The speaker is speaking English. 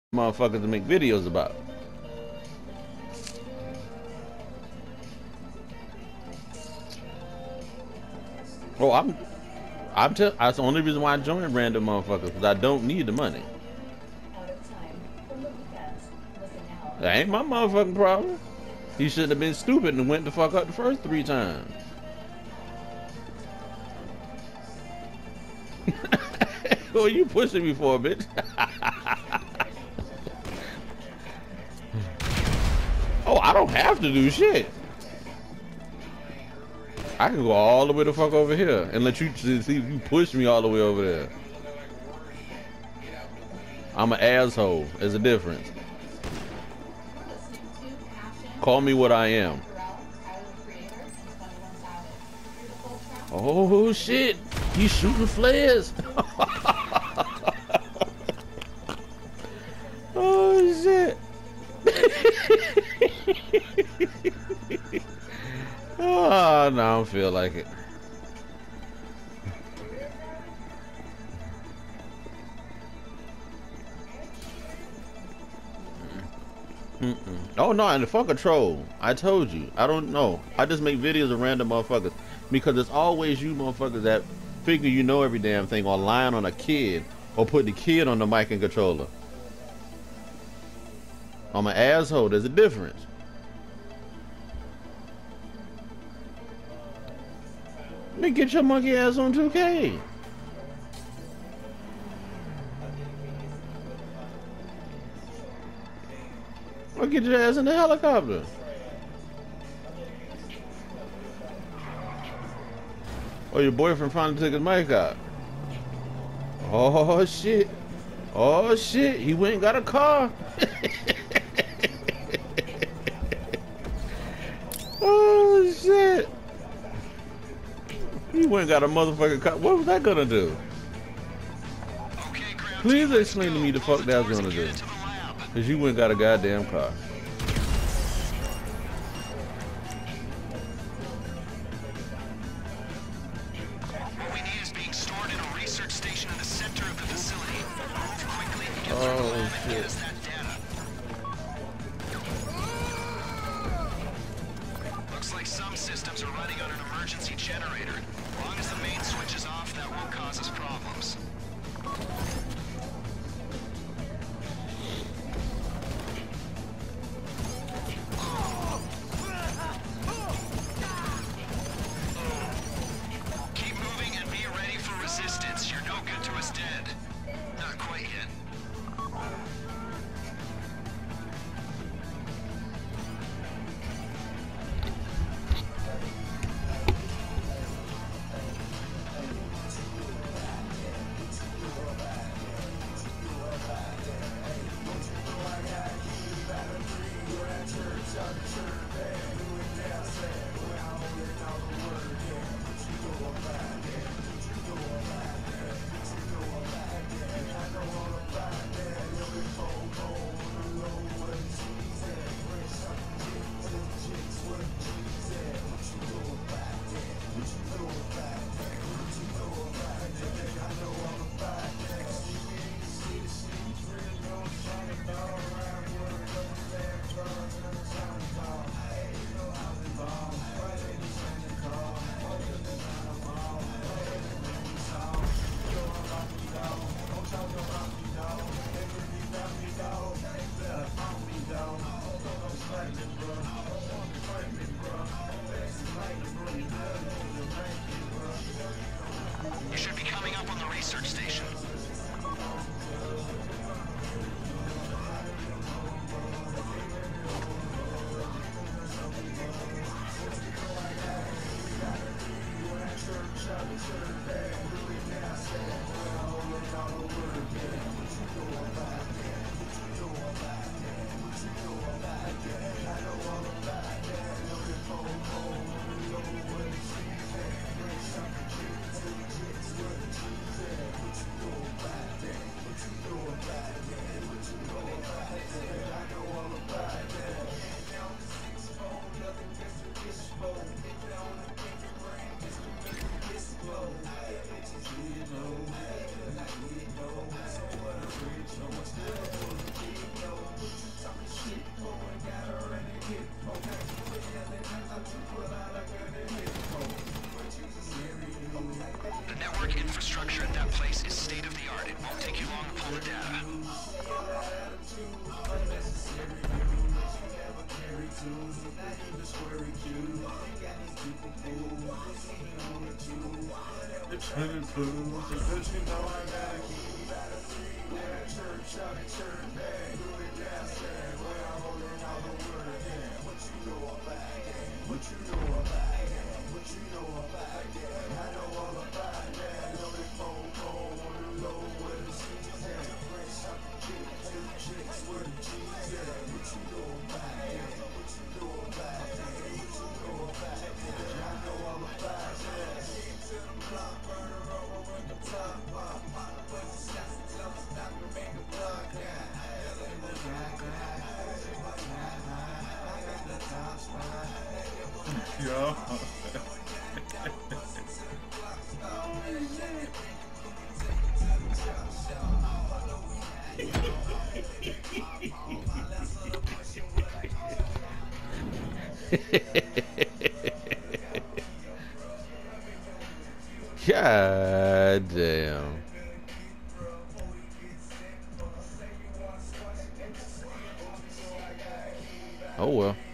motherfuckers to make videos about. Oh, that's the only reason why I joined random motherfuckers, because I don't need the money. That ain't my motherfucking problem. He shouldn't have been stupid and went the fuck up the first 3 times. Who are you pushing me for, bitch? Oh, I don't have to do shit. I can go all the way the fuck over here and let you see if you push me all the way over there. I'm an asshole. There's a difference. Call me what I am. Oh shit! He's shooting flares. Oh shit! Oh no, I don't feel like it. Oh no, and the fuck a troll. I told you. I don't know. I just make videos of random motherfuckers because it's always you motherfuckers that figure you know every damn thing or lying on a kid or put the kid on the mic and controller. I'm an asshole. There's a difference. Man, get your monkey ass on 2K. Or get your ass in the helicopter. Or your boyfriend finally took his mic out. Oh shit. Oh shit. He went and got a car. Oh shit. He went and got a motherfucking car. What was that gonna do? Please explain to me the fuck that was gonna do. Cause you went and got a goddamn car. What we need is being stored in a research station in the center of the facility. Move quickly and get through the lab and get us that data. Looks like some systems are running on an emergency generator. As long as the main switch is off, that won't cause us problems. You should be coming up on the research station. in place is state of the art. It won't take you long to pull the data. Yo. God damn. Oh well.